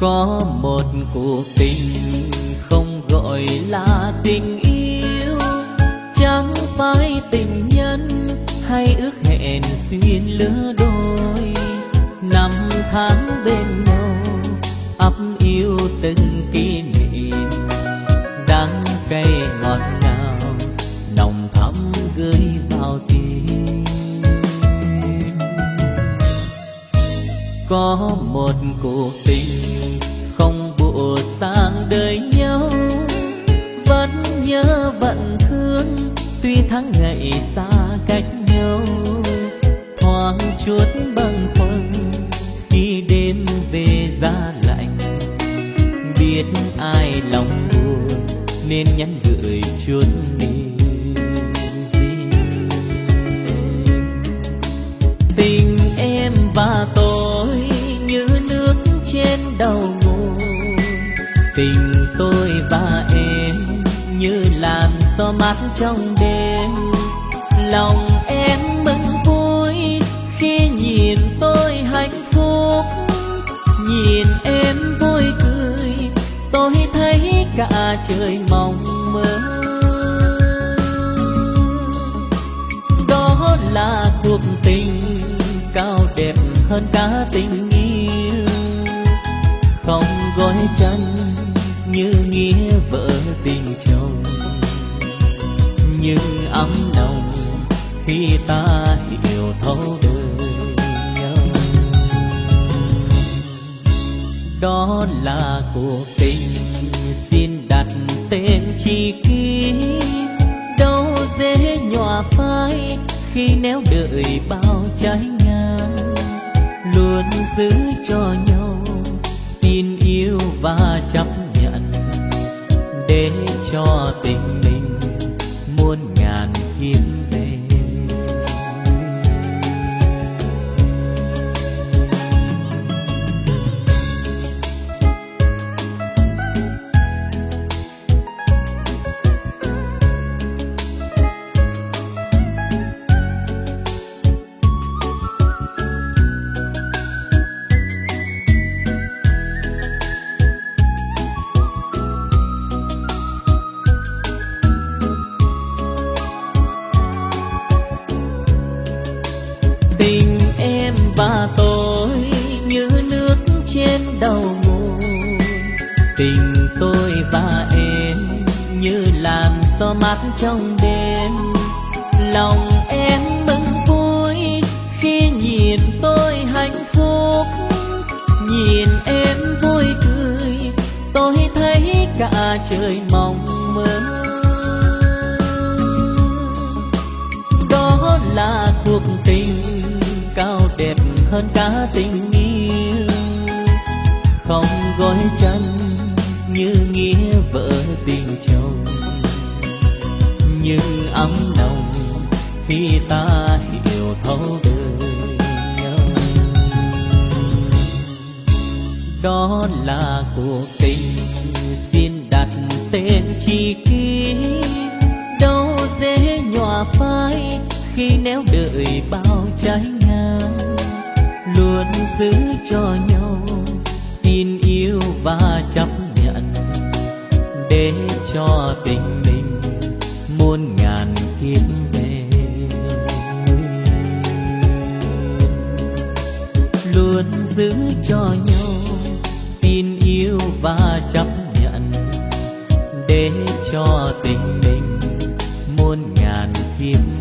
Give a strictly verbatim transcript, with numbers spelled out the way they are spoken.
Có một cuộc tình không gọi là tình yêu, chẳng phải tình nhân hay ước hẹn xuyên lứa đôi. Năm tháng bên nhau ấp yêu từng kỷ niệm, đắng cay ngọt ngào nồng thắm gửi vào tim. Có một cuộc tình không bộ sang đời nhau, vẫn nhớ vẫn thương tuy tháng ngày xa cách nhau. Thoáng chút bâng khuâng khi đêm về giá lạnh, biết ai lòng buồn nên nhắn gửi chút niềm riêng. Tình em và tôi như nước trên đầu nguồn, tình tôi và em như làn gió mát trong đêm. Lòng em mừng vui khi nhìn tôi hạnh phúc, nhìn em vui cười tôi thấy cả trời mong mơ. Đó là cuộc tình cao đẹp hơn cả tình yêu, không gói chân như nghĩa vợ tình chồng, nhưng ấm nồng khi ta hiểu thấu đời nhau. Đó là cuộc tình xin đặt tên chi ký, đâu dễ nhòa phai khi néo đợi bao trái ngang. Luôn giữ cho nhau tin yêu và chấp nhận, để cho tình mình muôn ngàn kiếp về. Tình em và tôi như nước trên đầu nguồn, tình tôi và em như làn gió mát trong đêm. Lòng em mừng vui khi nhìn tôi hạnh phúc, nhìn em vui cười tôi thấy cả trời mong mơ. Đó là cuộc tình cao đẹp hơn cả tình yêu, không gói chân như nghĩa vợ tình chồng, nhưng ấm nồng khi ta hiểu thấu đời nhau. Đó là cuộc tình xin đặt tên chi ký, đâu dễ nhòa phai khi néo đợi bao trái ngang. Luôn giữ cho nhau tin yêu và chấp nhận, để cho tình mình muôn ngàn kiếp về. Luôn giữ cho nhau tin yêu và chấp nhận, để cho tình mình muôn ngàn kiếp